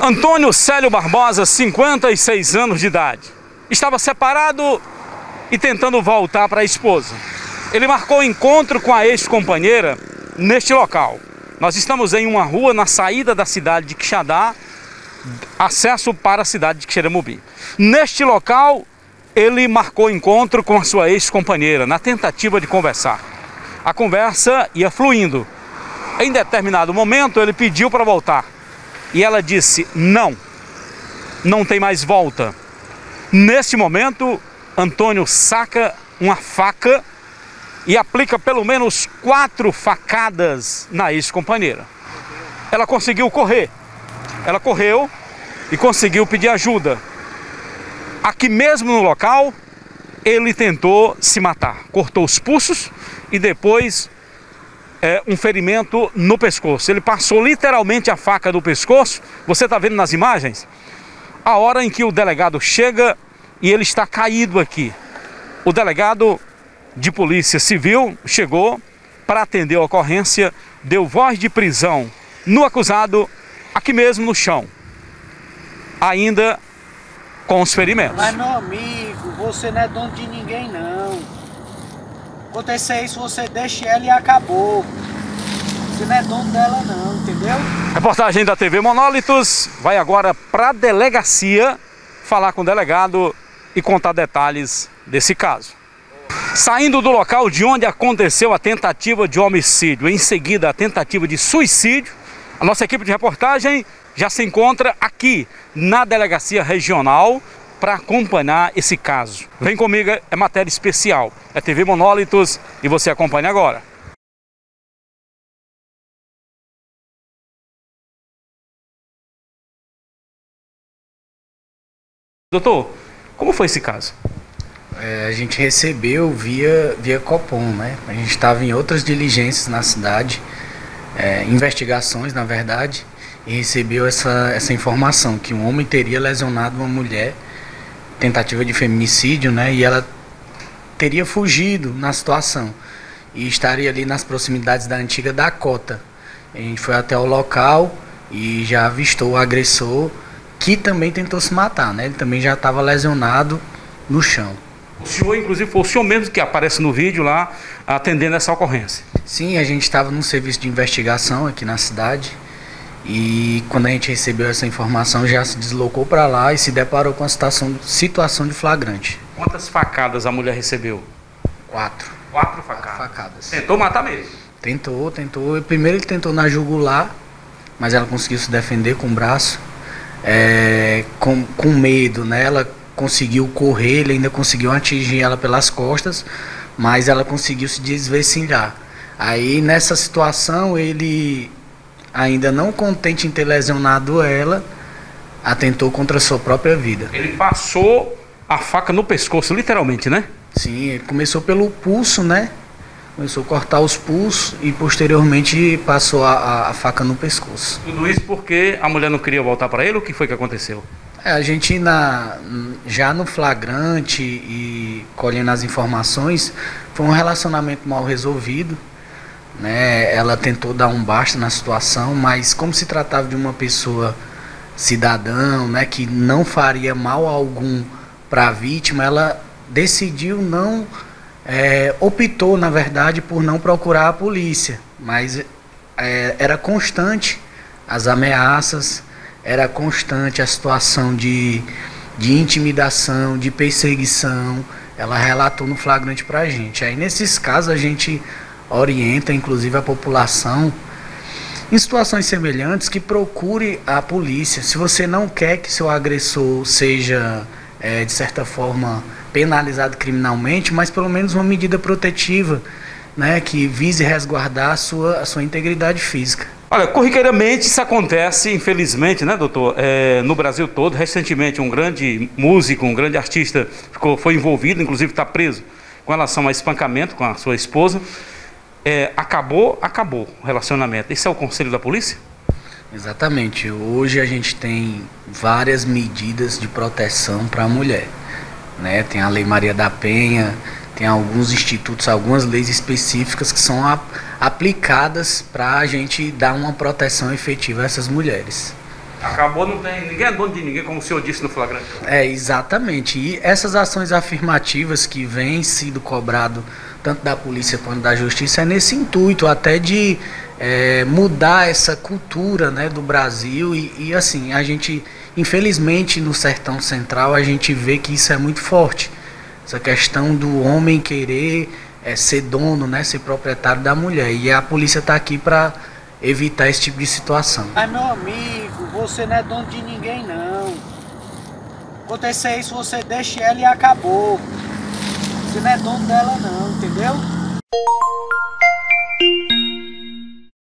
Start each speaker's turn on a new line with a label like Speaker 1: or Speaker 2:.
Speaker 1: Antônio Célio Barbosa, 56 anos de idade. Estava separado e tentando voltar para a esposa. Ele marcou encontro com a ex-companheira neste local. Nós estamos em uma rua na saída da cidade de Quixadá, acesso para a cidade de Xeremobi. Neste local, ele marcou encontro com a sua ex-companheira, na tentativa de conversar. A conversa ia fluindo. Em determinado momento, ele pediu para voltar. E ela disse, não tem mais volta. Neste momento, Antônio saca uma faca e aplica pelo menos 4 facadas na ex-companheira. Ela conseguiu correr. Ela correu e conseguiu pedir ajuda. Aqui mesmo no local, ele tentou se matar. Cortou os pulsos e depois um ferimento no pescoço. Ele passou literalmente a faca no pescoço. Você está vendo nas imagens? A hora em que o delegado chega e ele está caído aqui. O delegado de polícia civil chegou para atender a ocorrência, deu voz de prisão no acusado, aqui mesmo no chão, ainda com os ferimentos.
Speaker 2: Mas meu amigo, você não é dono de ninguém não. Acontecer isso, você deixa ela e acabou. Você não é dono dela não, entendeu?
Speaker 1: Reportagem da TV Monólitos vai agora para a delegacia falar com o delegado e contar detalhes desse caso. Saindo do local de onde aconteceu a tentativa de homicídio, em seguida a tentativa de suicídio, a nossa equipe de reportagem já se encontra aqui na delegacia regional para acompanhar esse caso. Vem comigo, é matéria especial. É TV Monólitos e você acompanha agora. Doutor, como foi esse caso?
Speaker 2: A gente recebeu via Copom, né? A gente estava em outras diligências na cidade, investigações na verdade, e recebeu essa informação que um homem teria lesionado uma mulher, tentativa de feminicídio, né? E ela teria fugido na situação e estaria ali nas proximidades da antiga Dakota. A gente foi até o local e já avistou o agressor, que também tentou se matar, né? Ele também já estava lesionado no chão.
Speaker 1: O senhor, inclusive, foi o senhor mesmo que aparece no vídeo lá, atendendo essa ocorrência?
Speaker 2: Sim, a gente estava num serviço de investigação aqui na cidade e quando a gente recebeu essa informação já se deslocou para lá e se deparou com a situação de flagrante.
Speaker 1: Quantas facadas a mulher recebeu?
Speaker 2: 4.
Speaker 1: 4 facadas. Tentou matar mesmo?
Speaker 2: Tentou. Primeiro ele tentou na jugular, mas ela conseguiu se defender com o braço, com medo, né? Ela conseguiu correr, ele ainda conseguiu atingir ela pelas costas, mas ela conseguiu se desvencilhar. Aí nessa situação ele, ainda não contente em ter lesionado ela, atentou contra a sua própria vida.
Speaker 1: Ele passou a faca no pescoço, literalmente, né?
Speaker 2: Sim, ele começou pelo pulso, né? Começou a cortar os pulsos e posteriormente passou a faca no pescoço.
Speaker 1: Tudo isso porque a mulher não queria voltar para ele? O que foi que aconteceu?
Speaker 2: A gente já no flagrante e colhendo as informações, foi um relacionamento mal resolvido, né? Ela tentou dar um basta na situação, mas como se tratava de uma pessoa cidadã, né, que não faria mal algum para a vítima, ela decidiu optou na verdade por não procurar a polícia, mas era constante as ameaças, era constante a situação de intimidação, de perseguição. Ela relatou no flagrante pra gente. Aí nesses casos a gente orienta inclusive a população em situações semelhantes que procure a polícia. Se você não quer que seu agressor seja de certa forma penalizado criminalmente, mas pelo menos uma medida protetiva, né, que vise resguardar a sua integridade física.
Speaker 1: Olha, corriqueiramente isso acontece, infelizmente, né, doutor, no Brasil todo. Recentemente um grande músico, um grande artista foi envolvido, inclusive está preso com relação a espancamento com a sua esposa. Acabou o relacionamento. Esse é o conselho da polícia?
Speaker 2: Exatamente. Hoje a gente tem várias medidas de proteção para a mulher, né? Tem a Lei Maria da Penha, tem alguns institutos, algumas leis específicas que são aplicadas para a gente dar uma proteção efetiva a essas mulheres.
Speaker 1: Acabou, não tem, ninguém é dono de ninguém, como o senhor disse no flagrante.
Speaker 2: É, exatamente. E essas ações afirmativas que vêm sido cobrado tanto da polícia quanto da justiça é nesse intuito até de mudar essa cultura, né, do Brasil e assim, a gente, infelizmente no Sertão Central, a gente vê que isso é muito forte. Essa questão do homem querer ser dono, né, ser proprietário da mulher. E a polícia está aqui para evitar esse tipo de situação.
Speaker 3: Mas meu amigo, você não é dono de ninguém não. Acontecer isso, você deixa ela e acabou. Você não é dono dela não, entendeu?